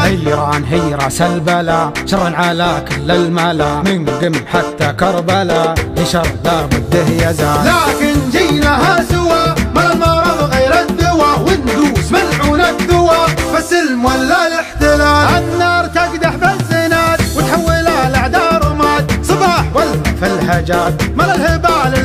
إيران هي راس البلا، شرا على كل الملا، من قم حتى كربلا، لشر لابد يزال. لكن جيناها سوا، ما المرض غير الدواء، وندوس ملعون الدواء، فالسلم ولا الاحتلال. النار تقدح بالزناد، وتحول الاعداء رماد، صباح ولا في الهجات، مال الهبال